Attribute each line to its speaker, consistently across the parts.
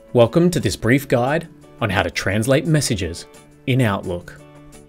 Speaker 1: Welcome to this brief guide on how to translate messages in Outlook.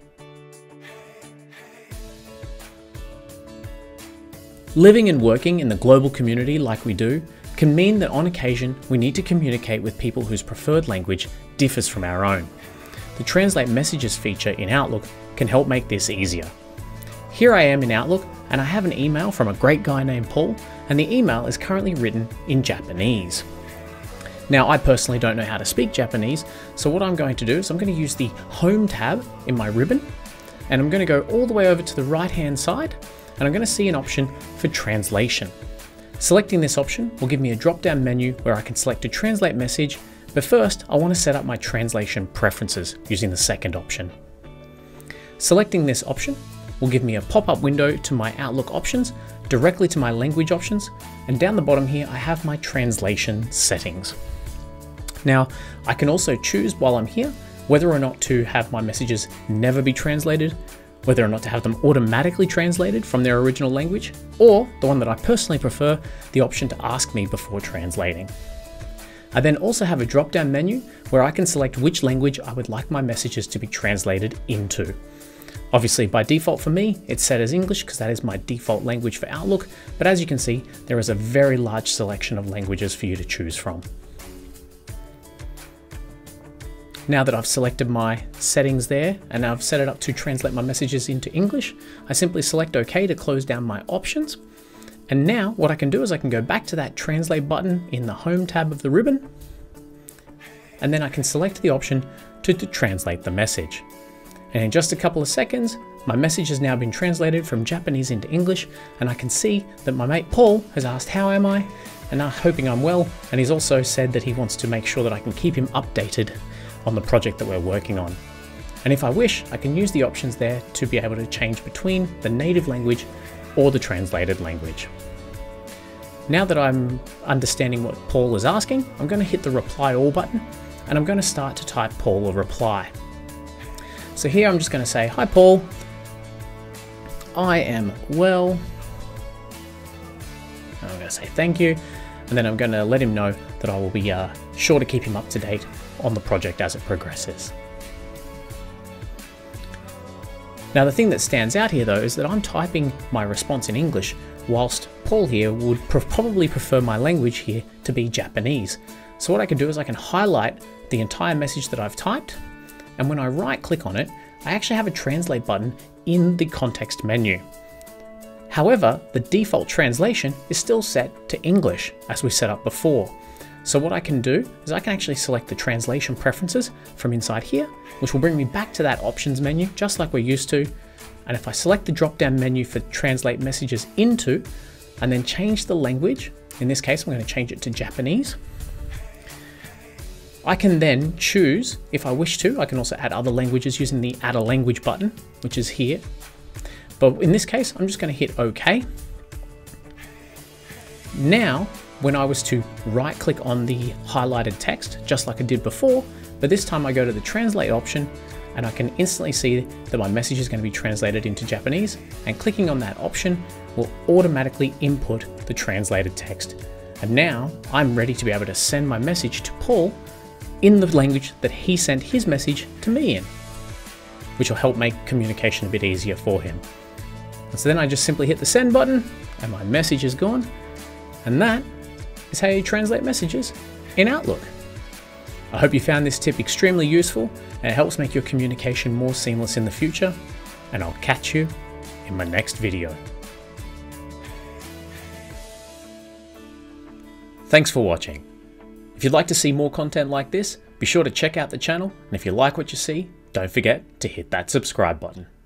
Speaker 1: Living and working in the global community like we do can mean that on occasion we need to communicate with people whose preferred language differs from our own. The Translate Messages feature in Outlook can help make this easier. Here I am in Outlook and I have an email from a great guy named Paul, and the email is currently written in Japanese. Now, I personally don't know how to speak Japanese, so what I'm going to do is I'm going to use the Home tab in my ribbon, and I'm going to go all the way over to the right-hand side, and I'm going to see an option for translation. Selecting this option will give me a drop-down menu where I can select a translate message, but first I want to set up my translation preferences using the second option. Selecting this option will give me a pop-up window to my Outlook options, directly to my language options, and down the bottom here I have my translation settings. Now, I can also choose while I'm here whether or not to have my messages never be translated, whether or not to have them automatically translated from their original language, or the one that I personally prefer, the option to ask me before translating. I then also have a drop-down menu where I can select which language I would like my messages to be translated into. Obviously, by default for me, it's set as English because that is my default language for Outlook, but as you can see, there is a very large selection of languages for you to choose from. Now that I've selected my settings there and I've set it up to translate my messages into English, I simply select OK to close down my options. And now what I can do is I can go back to that translate button in the Home tab of the ribbon, and then I can select the option to translate the message. And in just a couple of seconds, my message has now been translated from Japanese into English, and I can see that my mate Paul has asked how am I, and I'm hoping I'm well, and he's also said that he wants to make sure that I can keep him updated on the project that we're working on. And if I wish, I can use the options there to be able to change between the native language or the translated language. Now that I'm understanding what Paul is asking, I'm going to hit the reply all button, and I'm going to start to type Paul a reply. So here I'm just going to say, hi Paul, I am well. I'm going to say thank you, and then I'm going to let him know that I will be sure to keep him up to date on the project as it progresses. Now the thing that stands out here though is that I'm typing my response in English, whilst Paul here would probably prefer my language here to be Japanese. So what I can do is I can highlight the entire message that I've typed, and when I right click on it, I actually have a translate button in the context menu. However, the default translation is still set to English as we set up before. So what I can do is I can actually select the translation preferences from inside here, which will bring me back to that options menu, just like we're used to. And if I select the drop-down menu for translate messages into, and then change the language, in this case I'm going to change it to Japanese, I can then choose, if I wish to, I can also add other languages using the add a language button, which is here. But in this case, I'm just going to hit OK. Now, when I was to right click on the highlighted text, just like I did before, but this time I go to the translate option and I can instantly see that my message is going to be translated into Japanese, and clicking on that option will automatically input the translated text. And now I'm ready to be able to send my message to Paul in the language that he sent his message to me in, which will help make communication a bit easier for him. And so then I just simply hit the send button and my message is gone. And that is how you translate messages in Outlook. I hope you found this tip extremely useful and it helps make your communication more seamless in the future, and I'll catch you in my next video. Thanks for watching. If you'd like to see more content like this, be sure to check out the channel, and if you like what you see, don't forget to hit that subscribe button.